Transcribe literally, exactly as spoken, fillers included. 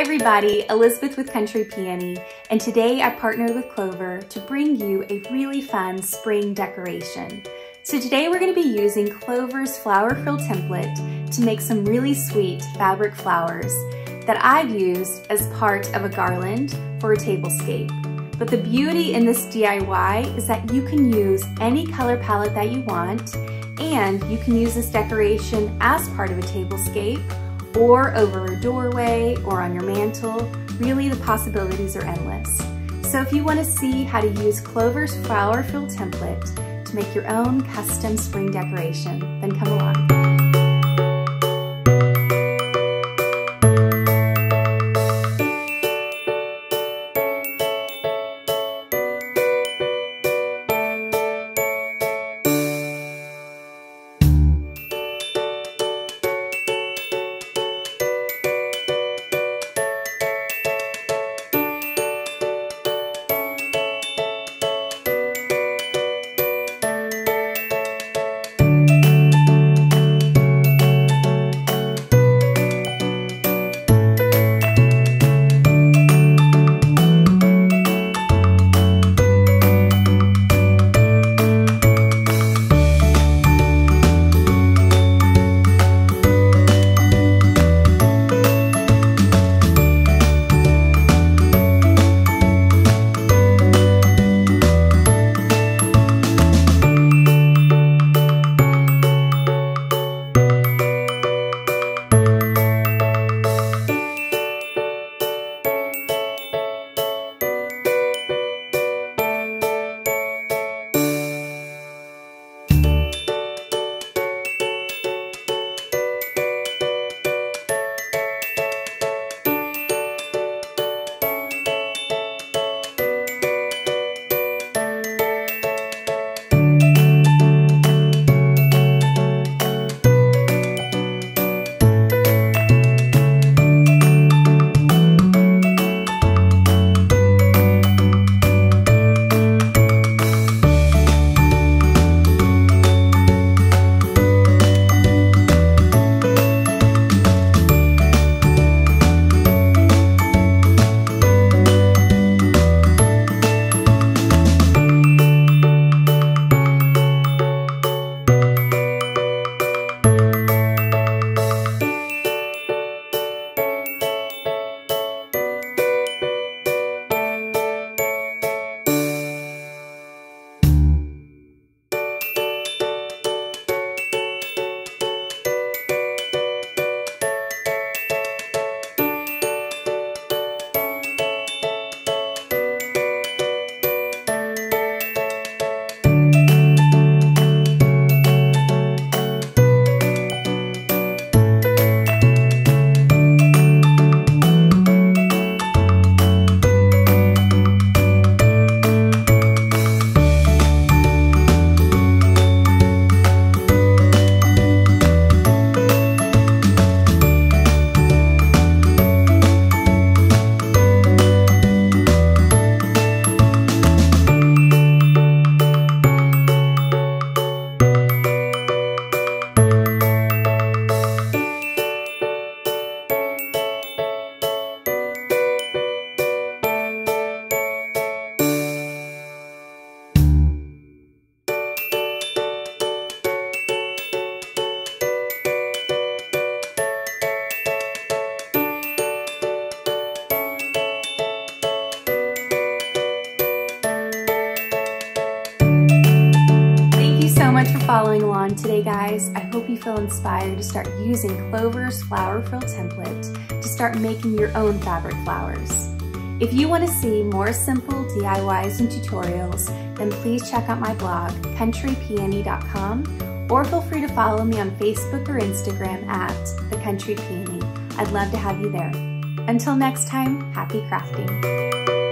everybody, Elizabeth with Country Peony, and today I partnered with Clover to bring you a really fun spring decoration. So today we're going to be using Clover's flower frill template to make some really sweet fabric flowers that I've used as part of a garland for a tablescape. But the beauty in this D I Y is that you can use any color palette that you want, and you can use this decoration as part of a tablescape or over a doorway or on your mantle. Really, the possibilities are endless. So if you want to see how to use Clover's flower frill template to make your own custom spring decoration, then come along. For following along today, guys. I hope you feel inspired to start using Clover's flower frill template to start making your own fabric flowers. If you want to see more simple D I Ys and tutorials, then please check out my blog, country peony dot com, or feel free to follow me on Facebook or Instagram at The Country Peony. I'd love to have you there. Until next time, happy crafting.